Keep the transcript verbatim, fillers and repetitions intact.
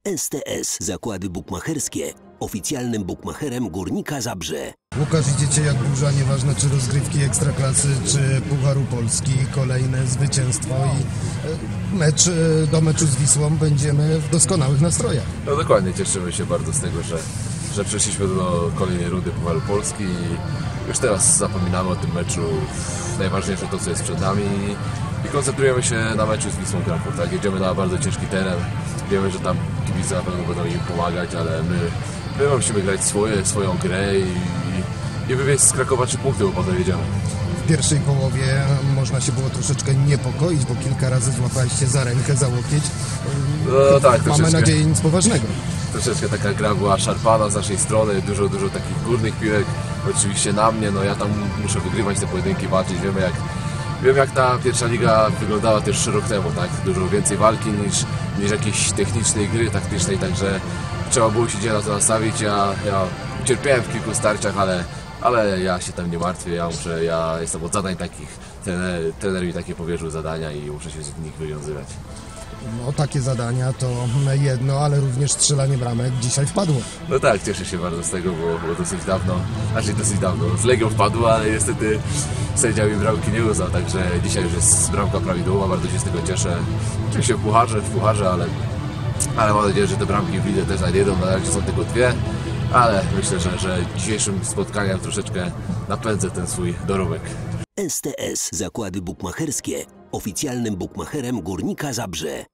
S T S Zakłady Bukmacherskie, oficjalnym bukmacherem Górnika Zabrze. Łukasz, idziecie jak burza, nieważne czy rozgrywki Ekstraklasy, czy Pucharu Polski, kolejne zwycięstwo i mecz, do meczu z Wisłą będziemy w doskonałych nastrojach. No dokładnie, cieszymy się bardzo z tego, że, że przeszliśmy do kolejnej rundy Pucharu Polski i już teraz zapominamy o tym meczu. Najważniejsze to, co jest przed nami i koncentrujemy się na meczu z Wisłą Kraków. Tak? Jedziemy na bardzo ciężki teren, wiemy, że tam kibice na pewno będą im pomagać, ale my, my musimy grać swoje, swoją grę i, i wywieźć z Krakowa trzy punkty, bo potem jedziemy. W pierwszej połowie można się było troszeczkę niepokoić, bo kilka razy złapaliście za rękę, za łokieć. No tak, Mamy nadzieję, nic poważnego. Troszeczkę taka gra była szarpana z naszej strony, dużo, dużo takich górnych piłek, oczywiście na mnie, no ja tam muszę wygrywać te pojedynki, walczyć, wiemy jak, wiem jak ta pierwsza liga wyglądała też rok temu, tak, dużo więcej walki niż, niż jakiejś technicznej gry taktycznej, także trzeba było się gdzie na to nastawić, ja, ja cierpiałem w kilku starciach, ale, ale ja się tam nie martwię, ja muszę, ja jestem od zadań takich, trener, trener mi takie powierzył zadania i muszę się z nich wywiązywać. No takie zadania to jedno, ale również strzelanie bramek dzisiaj wpadło. No tak, cieszę się bardzo z tego, bo było dosyć dawno, znaczy dosyć dawno, z Legią wpadło, ale niestety sędzia mi bramki nie uznał, także dzisiaj już jest bramka prawidłowa, bardzo się z tego cieszę. Oczywiście w pucharze, w pucharze, ale, ale mam nadzieję, że te bramki w lidze też znajdą, na razie są tylko dwie, ale myślę, że, że dzisiejszym spotkaniem troszeczkę napędzę ten swój dorobek. S T S Zakłady Bukmacherskie, oficjalnym bukmacherem Górnika Zabrze.